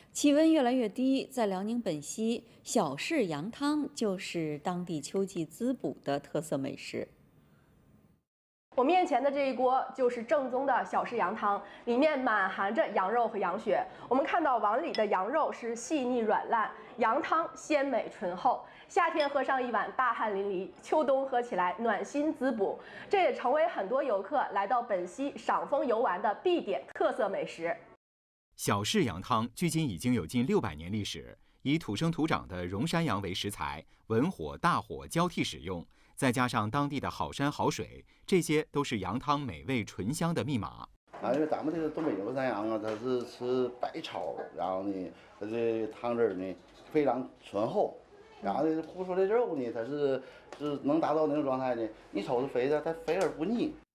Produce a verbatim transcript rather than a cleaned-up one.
气温越来越低，在辽宁本溪，小式羊汤就是当地秋季滋补的特色美食。 我面前的这一锅就是正宗的小式羊汤，里面满含着羊肉和羊血。我们看到碗里的羊肉是细腻软烂，羊汤鲜美醇厚。夏天喝上一碗大汗淋漓，秋冬喝起来暖心滋补。这也成为很多游客来到本溪赏枫游玩的必点特色美食。 小式羊汤距今已经有近六百年历史，以土生土长的荣山羊为食材，文火大火交替使用。再加上当地的好山好水，这些都是羊汤美味醇香的密码。 啊，因为咱们这个东北牛山羊啊，它是吃白草，然后呢，它这汤汁呢非常醇厚，然后呢烀出来的肉呢，它是是能达到那种状态呢，一瞅是肥的，它肥而不腻。